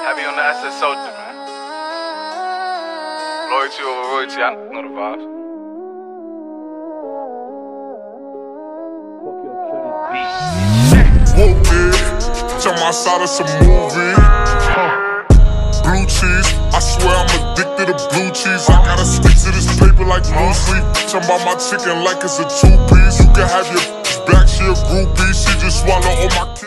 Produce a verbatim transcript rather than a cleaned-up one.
Heavy on the S S soldier, man. Loyalty over royalty, I know the vibes. Whoopty, jump outside of some movie. Blue cheese, I swear I'm addicted to blue cheese. I gotta stick to this paper like blue sleep. Jump about my chicken like it's a two-piece. You can have your black, she a groupie. She just swallow all my kids.